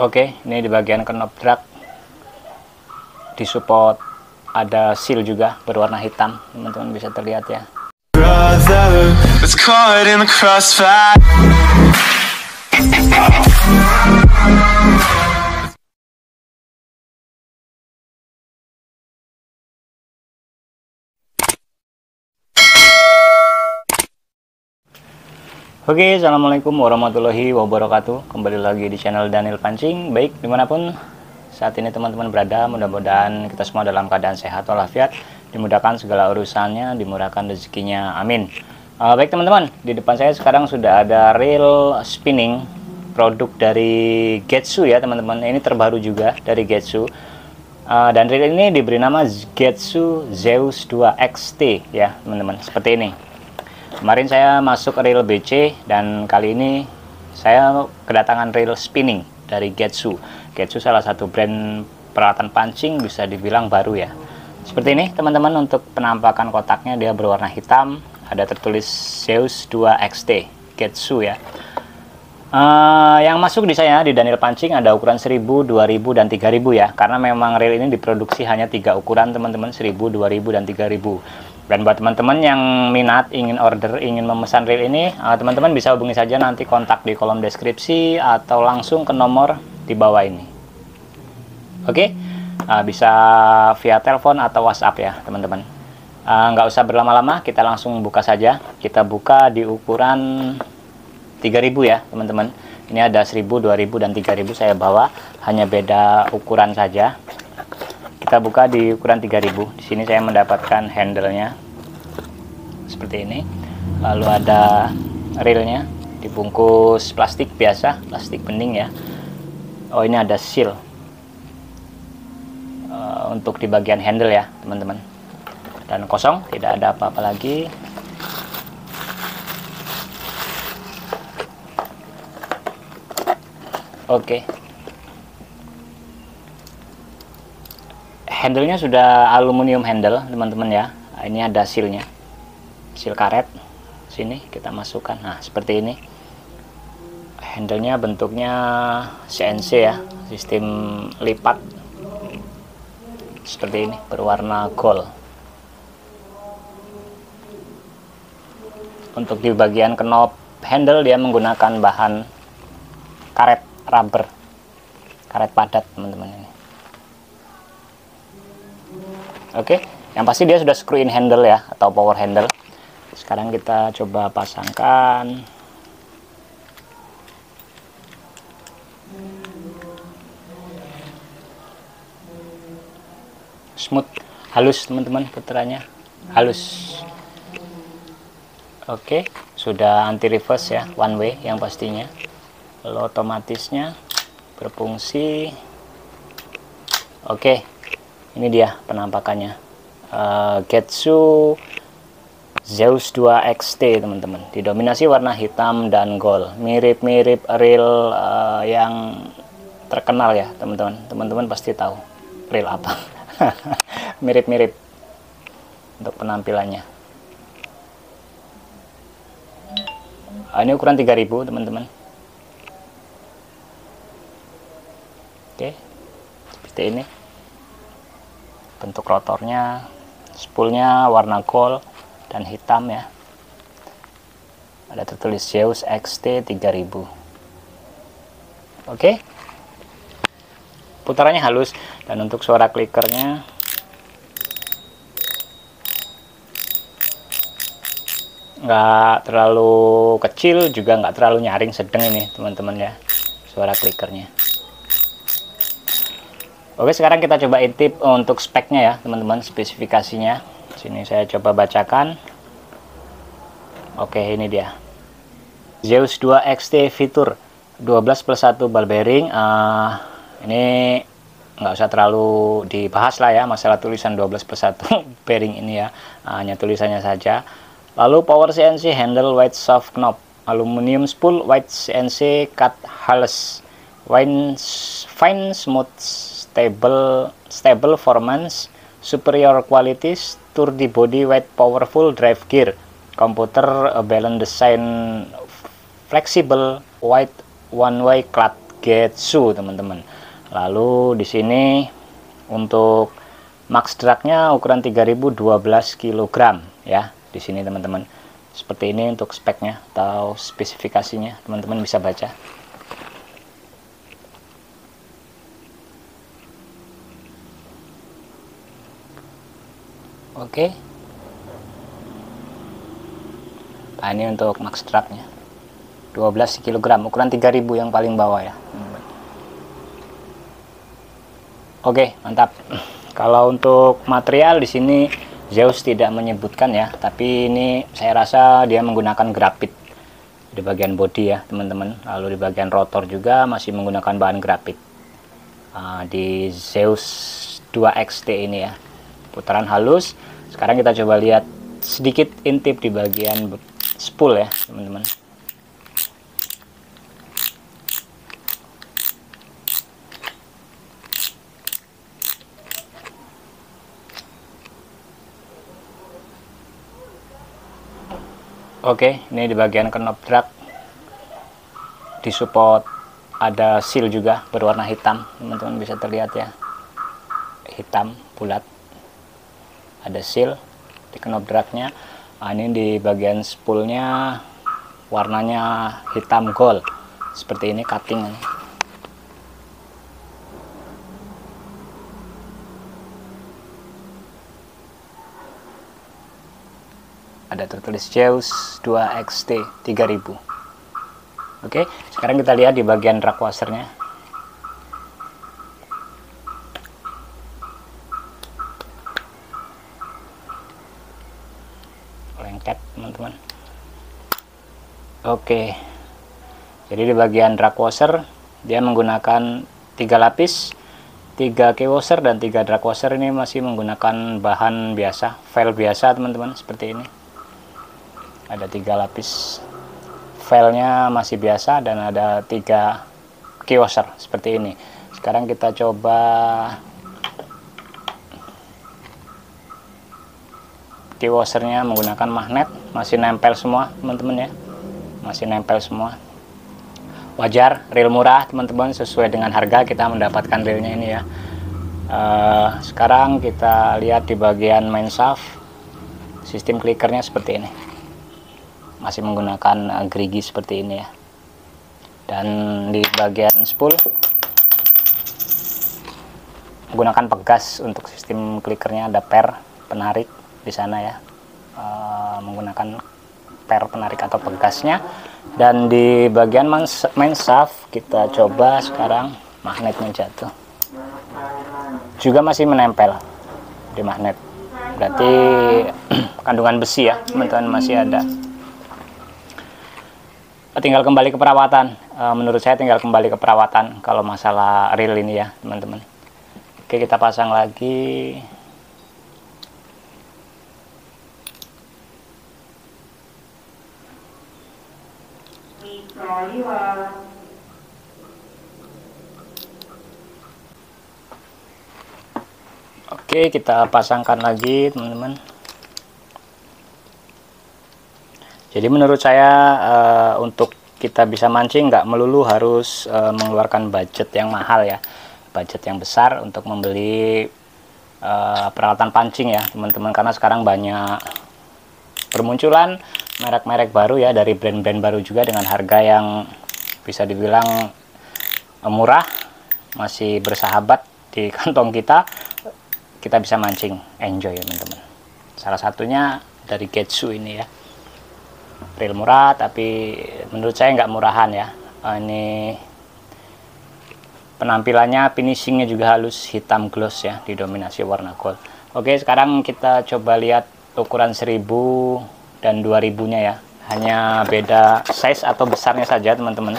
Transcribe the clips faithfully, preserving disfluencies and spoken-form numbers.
Oke, ini di bagian knob drag disupport ada seal juga berwarna hitam, teman-teman bisa terlihat ya. Brother, it's caught in the crossfire. Oke, assalamualaikum warahmatullahi wabarakatuh. Kembali lagi di channel Daniel Pancing. Baik, dimanapun saat ini teman-teman berada, mudah-mudahan kita semua dalam keadaan sehat walafiat, dimudahkan segala urusannya, dimurahkan rezekinya, amin. Uh, baik teman-teman, di depan saya sekarang sudah ada reel spinning produk dari Getsu ya teman-teman. Ini terbaru juga dari Getsu. Uh, dan reel ini diberi nama Getsu Zeus dua X T ya teman-teman, seperti ini. Kemarin saya masuk reel B C dan kali ini saya kedatangan reel spinning dari Getsu. Getsu salah satu brand peralatan pancing, bisa dibilang baru ya. Seperti ini teman-teman, untuk penampakan kotaknya dia berwarna hitam, ada tertulis Zeus dua X T Getsu ya. Uh, yang masuk di saya di Daniel Pancing ada ukuran seribu, dua ribu, dan tiga ribu ya. Karena memang reel ini diproduksi hanya tiga ukuran teman-teman, seribu, dua ribu, dan tiga ribu. Dan buat teman-teman yang minat, ingin order, ingin memesan reel ini, teman-teman uh, bisa hubungi saja nanti kontak di kolom deskripsi atau langsung ke nomor di bawah ini. Oke, okay? uh, bisa via telepon atau WhatsApp ya teman-teman. Uh, nggak usah berlama-lama, kita langsung buka saja. Kita buka di ukuran tiga ribu ya teman-teman. Ini ada seribu, dua ribu, dan tiga ribu saya bawa, hanya beda ukuran saja. Kita buka di ukuran tiga ribu. Di sini saya mendapatkan handle-nya seperti ini. Lalu ada reelnya dibungkus plastik biasa, plastik bening ya. Oh, ini ada seal uh, untuk di bagian handle ya teman-teman. Dan kosong, tidak ada apa-apa lagi. Oke. Handle-nya sudah aluminium handle teman-teman ya. Ini ada seal-nya, seal karet. Sini kita masukkan. Nah seperti ini. Handle-nya bentuknya C N C ya, sistem lipat seperti ini, berwarna gold. Untuk di bagian knob handle dia menggunakan bahan karet rubber, karet padat teman-teman ini. Oke, yang pasti dia sudah screw in handle ya, atau power handle. Sekarang kita coba pasangkan. Smooth, halus teman-teman, putarannya halus. Oke, sudah anti reverse ya, one way yang pastinya. Lalu otomatisnya berfungsi. Oke, ini dia penampakannya. uh, Getsu Zeus dua X T teman-teman, didominasi warna hitam dan gold, mirip-mirip reel uh, yang terkenal ya teman-teman. Teman-teman pasti tahu reel apa. Mirip-mirip untuk penampilannya. uh, Ini ukuran tiga ribu teman-teman. Oke, seperti ini bentuk rotornya. Spoolnya warna gold dan hitam ya. Ada tertulis Zeus X T tiga ribu. Oke, putarannya halus. Dan untuk suara klikernya nggak terlalu kecil juga nggak terlalu nyaring, sedang ini teman-teman ya suara klikernya. Oke, sekarang kita coba intip untuk speknya ya teman-teman, spesifikasinya. Sini saya coba bacakan. Oke, ini dia Zeus dua X T fitur dua belas plus satu ball bearing. uh, Ini nggak usah terlalu dibahas lah ya masalah tulisan dua belas plus satu bearing ini ya, uh, hanya tulisannya saja. Lalu power C N C handle white soft knob, aluminium spool white C N C cut halus, fine fine smooth stable stable performance, superior quality, sturdy body weight, powerful drive gear, computer balance design, flexible white one way clutch Getsu teman-teman. Lalu di sini untuk max dragnya ukuran tiga ribu dua belas kilogram ya. Di sini teman-teman. Seperti ini untuk speknya atau spesifikasinya, teman-teman bisa baca. Oke. Nah, ini untuk max dragnya. dua belas kilogram, ukuran tiga ribu yang paling bawah ya. Oke, mantap. Kalau untuk material di sini Zeus tidak menyebutkan ya, tapi ini saya rasa dia menggunakan grafit di bagian bodi ya, teman-teman. Lalu di bagian rotor juga masih menggunakan bahan grafit. Uh, di Zeus dua X T ini ya, putaran halus. Sekarang kita coba lihat sedikit intip di bagian spool ya, teman-teman. Oke, ini di bagian knob drag di support ada seal juga berwarna hitam, teman-teman bisa terlihat ya, hitam bulat, ada seal di knob dragnya. Nah, ini di bagian spoolnya warnanya hitam gold seperti ini, cutting ini. Ada tertulis Zeus dua X T tiga ribu. Oke, sekarang kita lihat di bagian drag washernya. Lengket teman-teman. Oke, jadi di bagian drag washer dia menggunakan tiga lapis, tiga key washer dan tiga drag washer. Ini masih menggunakan bahan biasa, file biasa teman-teman, seperti ini. Ada tiga lapis, filenya masih biasa, dan ada tiga key washer seperti ini. Sekarang kita coba key washernya menggunakan magnet, masih nempel semua teman-teman ya, masih nempel semua. Wajar, reel murah teman-teman, sesuai dengan harga kita mendapatkan reelnya ini ya. Uh, sekarang kita lihat di bagian main shaft, sistem clickernya seperti ini, masih menggunakan uh, gerigi seperti ini ya. Dan di bagian spool menggunakan pegas untuk sistem clickernya, ada per penarik di sana ya, uh, menggunakan per penarik atau pegasnya. Dan di bagian main shaft kita coba sekarang magnetnya jatuh, juga masih menempel di magnet, berarti kandungan besi ya teman-teman masih ada. Tinggal kembali ke perawatan, menurut saya tinggal kembali ke perawatan kalau masalah reel ini ya teman-teman. Oke, kita pasang lagi. Oke, kita pasangkan lagi teman-teman. Jadi menurut saya uh, untuk kita bisa mancing nggak melulu harus uh, mengeluarkan budget yang mahal ya, budget yang besar untuk membeli uh, peralatan pancing ya teman-teman, karena sekarang banyak bermunculan merek-merek baru ya, dari brand-brand baru juga dengan harga yang bisa dibilang uh, murah, masih bersahabat di kantong kita, kita bisa mancing enjoy ya teman-teman. Salah satunya dari Getsu ini ya, reel murah tapi menurut saya nggak murahan ya. Uh, ini penampilannya, finishingnya juga halus, hitam gloss ya, didominasi warna gold. Oke, sekarang kita coba lihat ukuran seribu dan dua ribu nya ya, hanya beda size atau besarnya saja teman-teman.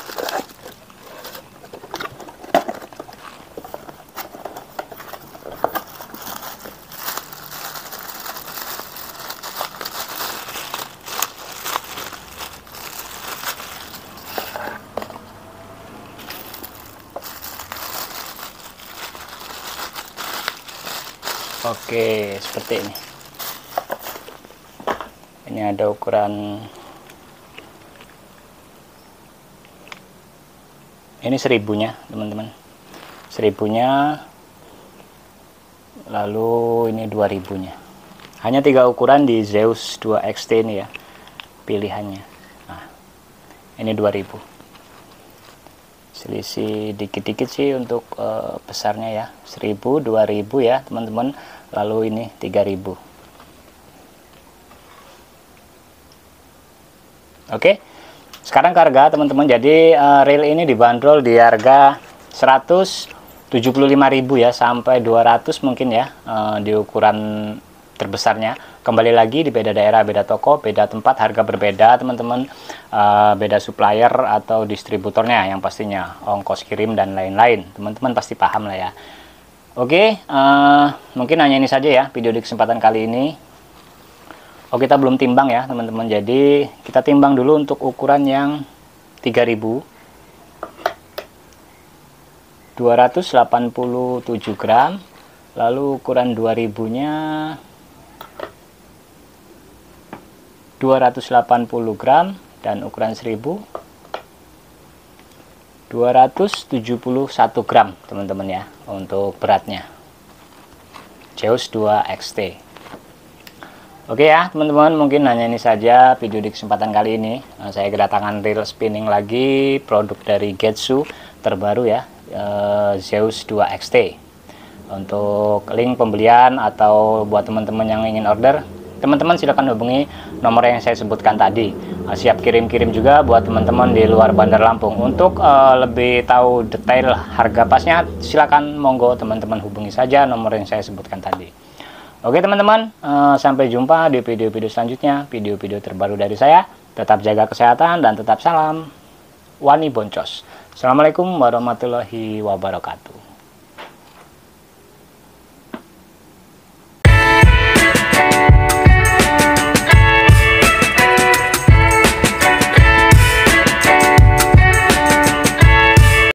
Oke, seperti ini. Ini ada ukuran Ini seribunya teman-teman, seribunya, lalu ini dua ribunya. Hanya tiga ukuran di Zeus dua X T ini ya pilihannya. Nah, ini dua ribu, selisih dikit-dikit sih untuk uh, besarnya ya, seribu, dua ribu ya teman-teman, lalu ini tiga ribu. Oke, sekarang harga teman-teman. Jadi uh, reel ini dibanderol di harga seratus tujuh puluh lima ribu ya, sampai dua ratus mungkin ya, uh, di ukuran terbesarnya. Kembali lagi di beda daerah, beda toko, beda tempat, harga berbeda teman-teman, uh, beda supplier atau distributornya yang pastinya, ongkos kirim dan lain-lain, teman-teman pasti paham lah ya. Oke, uh, mungkin hanya ini saja ya video di kesempatan kali ini. Oh, kita belum timbang ya teman-teman, jadi kita timbang dulu untuk ukuran yang tiga ribu, dua ratus delapan puluh tujuh gram, lalu ukuran dua ribu nya dua ratus delapan puluh gram, dan ukuran seribu dua ratus tujuh puluh satu gram teman-teman ya untuk beratnya, Zeus dua X T. Oke ya teman-teman, mungkin hanya ini saja video di kesempatan kali ini. Nah, saya kedatangan reel spinning lagi, produk dari Getsu terbaru ya, eh, Zeus dua X T. Untuk link pembelian atau buat teman-teman yang ingin order, teman-teman silahkan hubungi nomor yang saya sebutkan tadi. Nah, siap kirim-kirim juga buat teman-teman di luar Bandar Lampung. Untuk uh, lebih tahu detail harga pasnya, silakan monggo teman-teman hubungi saja nomor yang saya sebutkan tadi. Oke teman-teman, uh, sampai jumpa di video-video selanjutnya, video-video terbaru dari saya. Tetap jaga kesehatan dan tetap salam Wani Boncos. Assalamualaikum warahmatullahi wabarakatuh.